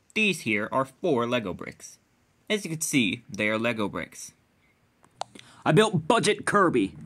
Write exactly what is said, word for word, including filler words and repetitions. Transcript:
These here are four Lego bricks. As you can see, they are Lego bricks. I built Budget Kirby.